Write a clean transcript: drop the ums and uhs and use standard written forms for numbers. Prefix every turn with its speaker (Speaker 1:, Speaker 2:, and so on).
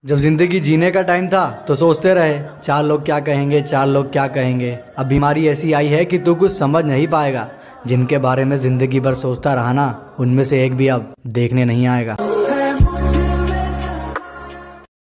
Speaker 1: जब जिंदगी जीने का टाइम था तो सोचते रहे चार लोग क्या कहेंगे, चार लोग क्या कहेंगे। अब बीमारी ऐसी आई है कि तू कुछ समझ नहीं पाएगा। जिनके बारे में जिंदगी भर सोचता रहा ना, उनमें से एक भी अब देखने नहीं आएगा।